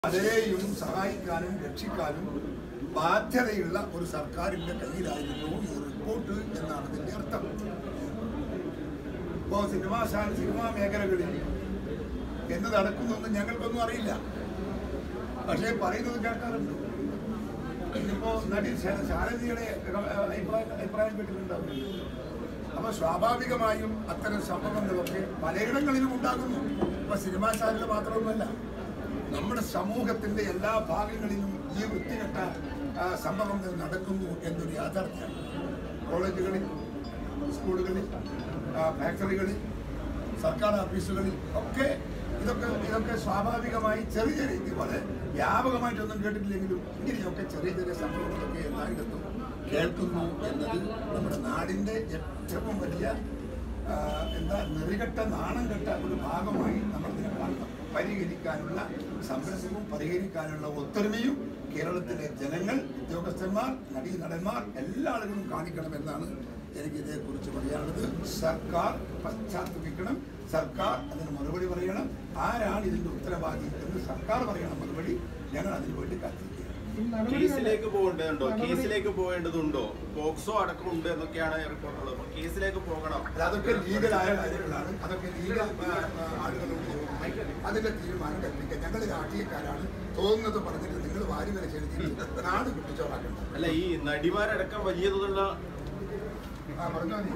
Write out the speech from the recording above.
പലരെയും സഹായിക്കാനും രക്ഷിക്കാനും ബാധ്യതയുള്ള ഒരു സർക്കാരിന്റെ കയ്യിലായിരുന്നു ഈ റിപ്പോർട്ട് എന്നാണ് ഇതിന്റെ അർത്ഥം. ഇപ്പോൾ സിനിമാ മേഖലകളിൽ എന്ത് നടക്കുന്നൊന്നും ഞങ്ങൾക്കൊന്നും അറിയില്ല, പക്ഷേ പറയുന്നത് കേൾക്കാറുണ്ട്. ഇന്നിപ്പോ നടി ശാരദയുടെ അഭിപ്രായം കേട്ടിട്ടുണ്ടാവും. അപ്പൊ സ്വാഭാവികമായും അത്തരം സംഭവങ്ങളൊക്കെ പലയിടങ്ങളിലും ഉണ്ടാകുന്നു. ഇപ്പൊ സിനിമാ ശാലയിൽ മാത്രമൊന്നുമല്ല, നമ്മുടെ സമൂഹത്തിന്റെ എല്ലാ ഭാഗങ്ങളിലും ഈ വൃത്തികെട്ട സംഭവങ്ങൾ നടക്കുന്നു എന്നൊരു യാഥാർത്ഥ്യമാണ്. കോളേജുകളിൽ, സ്കൂളുകളിൽ, ഫാക്ടറികളിൽ, സർക്കാർ ഓഫീസുകളിൽ ഒക്കെ ഇതൊക്കെ സ്വാഭാവികമായി ചെറിയ രീതി പോലെ വ്യാപകമായിട്ടൊന്നും കേട്ടിട്ടില്ലെങ്കിലും ഇങ്ങനെയൊക്കെ ചെറിയ ചെറിയ സംഭവങ്ങളൊക്കെ എല്ലായിടത്തും കേൾക്കുന്നു എന്നത് നമ്മുടെ നാടിന്റെ ഏറ്റവും വലിയ നെറികെട്ട നാണം കെട്ട ഒരു ഭാഗമായി നമ്മളിതിനെ കാണണം. പരിഹരിക്കാനുള്ള സംരംഭവും പരിഹരിക്കാനുള്ള ഒത്തൊരുമയും കേരളത്തിലെ ജനങ്ങൾ, ഉദ്യോഗസ്ഥന്മാർ, നടീനടന്മാർ എല്ലാ ആളുകളും കാണിക്കണമെന്നാണ് എനിക്ക് ഇതേക്കുറിച്ച് പറയാനുള്ളത്. സർക്കാർ പശ്ചാത്തപിക്കണം, സർക്കാർ അതിന് മറുപടി പറയണം. ആരാണ് ഇതിന്റെ ഉത്തരവാദി എന്ന് സർക്കാർ പറയണം മറുപടി. ഞങ്ങൾ അതിനു വേണ്ടി കാത്തിരിക്കുകയാണ്. കേസിലേക്ക് പോകേണ്ടതുണ്ടോ? പോക്സോ അടക്കമുണ്ട് എന്നൊക്കെയാണ് റിപ്പോർട്ടുള്ളത്. കേസിലേക്ക് പോകണം. അതൊക്കെ ലീഗലായ കാര്യങ്ങളാണ്. അതൊക്കെ ലീഗൽ ആളുകളോട് അതിന്റെ തീരുമാനം കൽപ്പിക്കുക. ഞങ്ങൾ രാഷ്ട്രീയക്കാരാണ്, തോന്നുന്നത് പറഞ്ഞിട്ട് നിങ്ങൾ വാരി വരെ ചെലുത്തി നാട് കുട്ടിച്ചോറാക്കണം. അല്ല, ഈ നടിമാരടക്കം വലിയ തോതിലുള്ള പറഞ്ഞാൽ